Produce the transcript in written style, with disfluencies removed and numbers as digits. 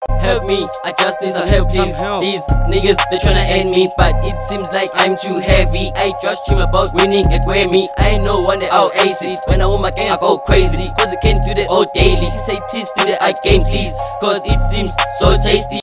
Help me, I just need some help, please. These niggas, they tryna end me, but it seems like I'm too heavy. I just dream about winning a Grammy. I know one day I'll ace it. When I want my gang, I go crazy, cause I can't do that all daily. She say please do that again, please, cause it seems so tasty.